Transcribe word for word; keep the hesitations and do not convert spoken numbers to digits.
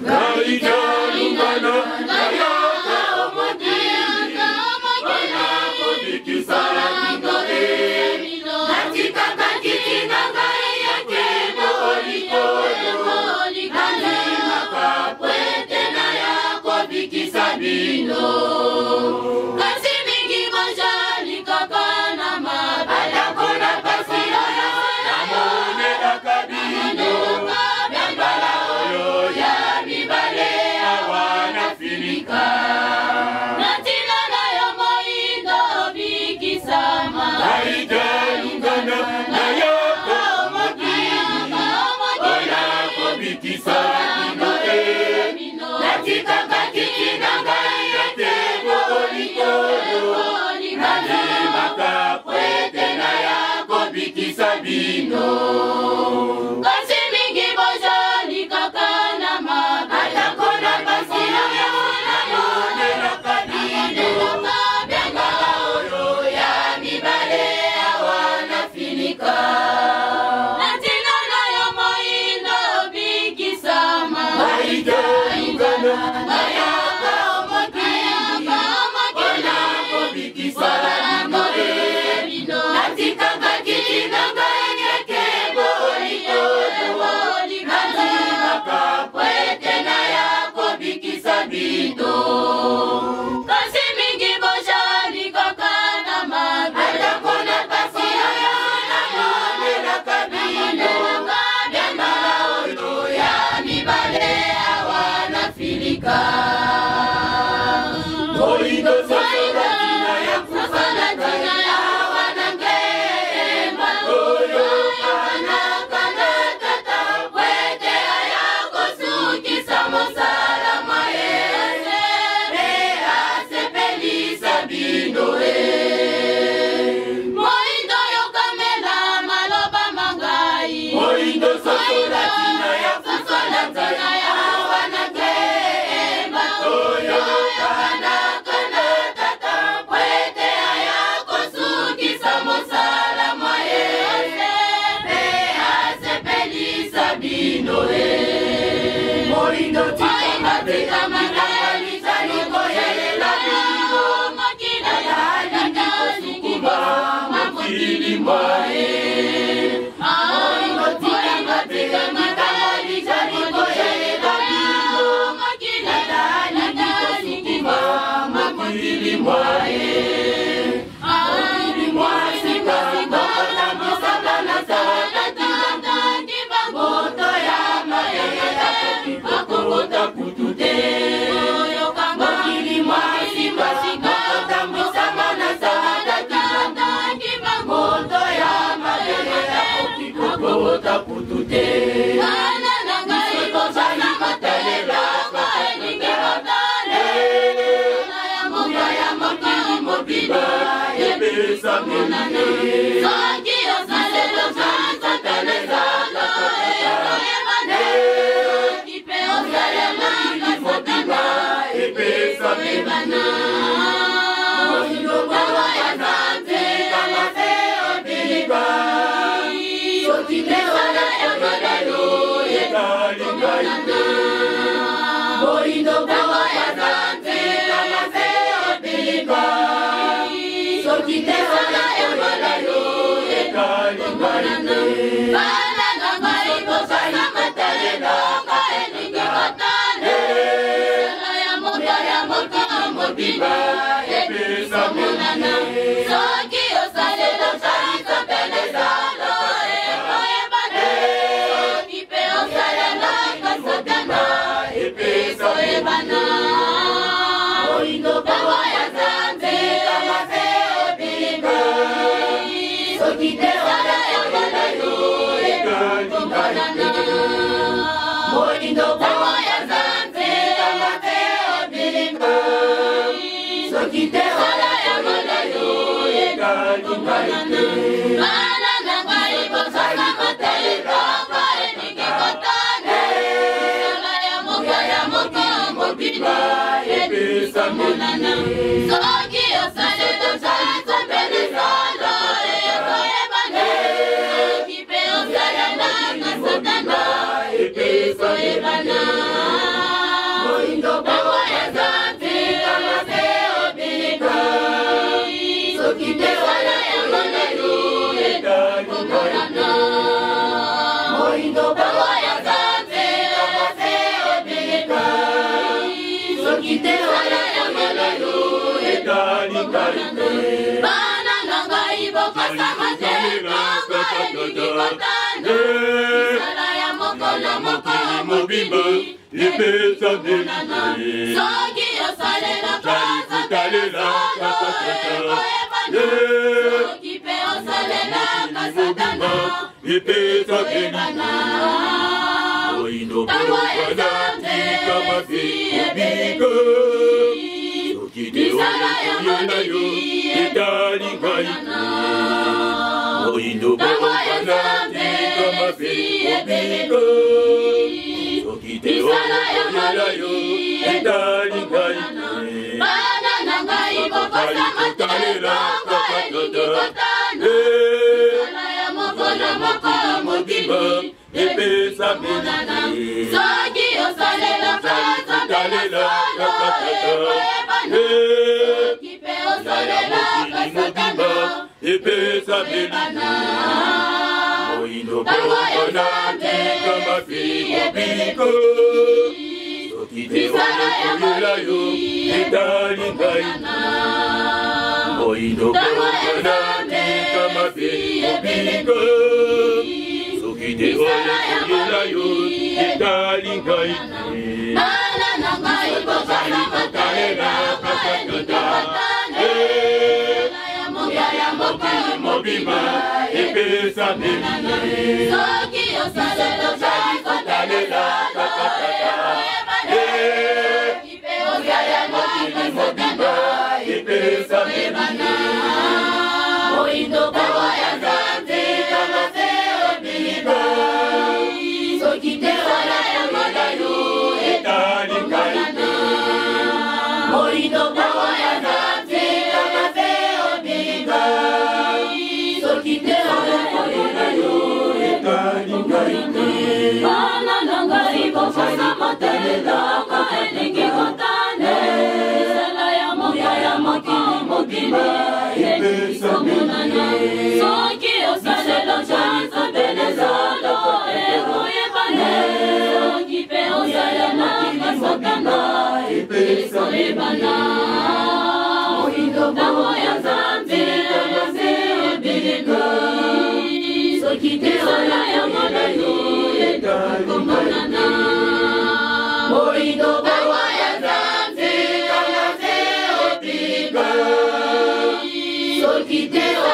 Ebana elikotana misala ya mokolo mokolo mobimba epesa melina soki osalelaka nzambe koyebana soki mpe osalelaka satana koyebana ntango ezambe ebiki misala ya molili etokonana ntango ezambe ebiki misala ya molili etokonana bana na ngai bokosama te ntango elikotana misala ya mokolo mokolo mobimba epesa melina soki osalelaka nzambe koyebana soki mpe osalelaka satana epesa melina ntango ezambe ebiki misala ya molili etokonana ntango ezambe ebiki misala ya molili etokonana bana na ngai bokosama te ntango elikotana misala ya mokolo mobimba epesa melina soki osalelaka nzambe koyebana soki mpe osalelaka satana epesa melina moyindo ntango ya nzambe soki te wana ya molelu etokonana moyindo ntango ya nzambe soki te wana ya molelu etokonana bana na ngai bokosama te ntango elikotana misala ya mokolo mobimba etokonana soki osalelaka nzambe koyebana soki mpe osalelaka satana koyebana moyindo ntango ya nzambe ebiki soki te wana ya molelu etokonana moyindo ntango ya nzambe ebiki soki te